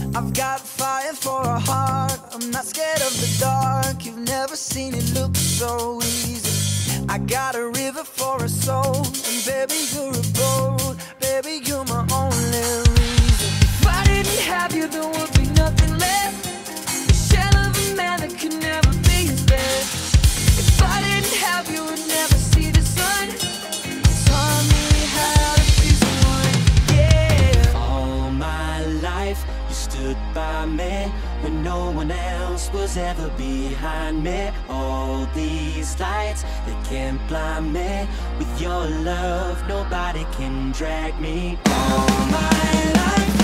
I've got fire for a heart. I'm not scared of the dark. You've never seen it look so easy. I got a river for a soul, and baby you're a boat. Baby you're my only reason. If I didn't have you, there would be nothing left. The shell of a man that could never be his best. If I didn't have you, would never see the sun. Taught me how to be someone, yeah. All my life you stood by me when no one else was ever behind me. All these lights, they can't blind me. With your love, nobody can drag me. All my life